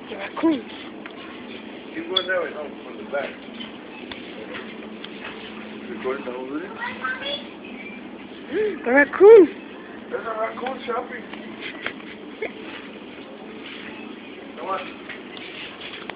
The raccoon. Keep going that way, no, from the back. Recording the whole video? The raccoon. There's a raccoon shopping. Come on.